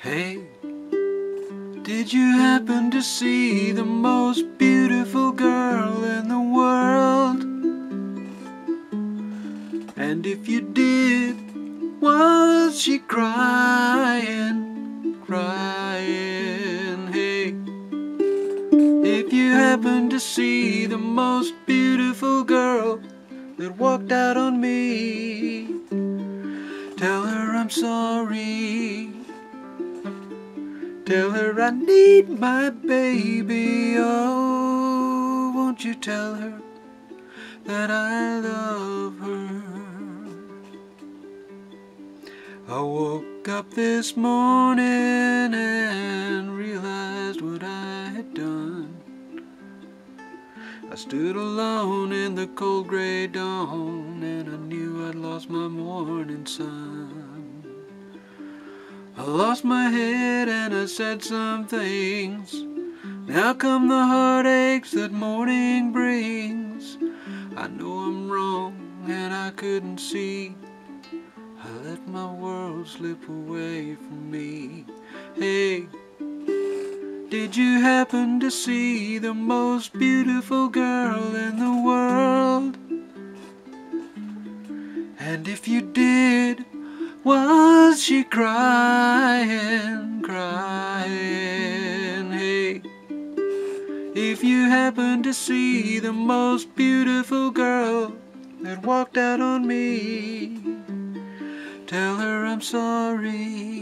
Hey, did you happen to see the most beautiful girl in the world? And if you did, was she crying, crying? Hey, if you happen to see the most beautiful girl that walked out on me, tell her I'm sorry. Tell her I need my baby. Oh, won't you tell her that I love her? I woke up this morning and realized what I had done. I stood alone in the cold gray dawn, and I knew I'd lost my morning sun. I lost my head and I said some things. Now come the heartaches that morning brings. I know I'm wrong and I couldn't see. I let my world slip away from me. Hey, did you happen to see the most beautiful girl in the world? And if you did, was she crying, crying? Hey, if you happen to see the most beautiful girl that walked out on me, tell her I'm sorry.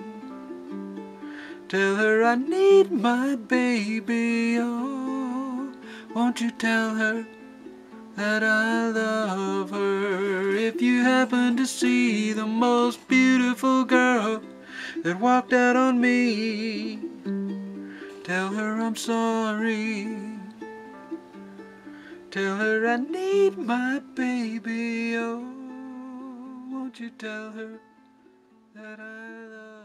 Tell her I need my baby. Oh, won't you tell her that I love her? If you happen to see the most beautiful girl that walked out on me, tell her I'm sorry. Tell her I need my baby. Oh, won't you tell her that I love her?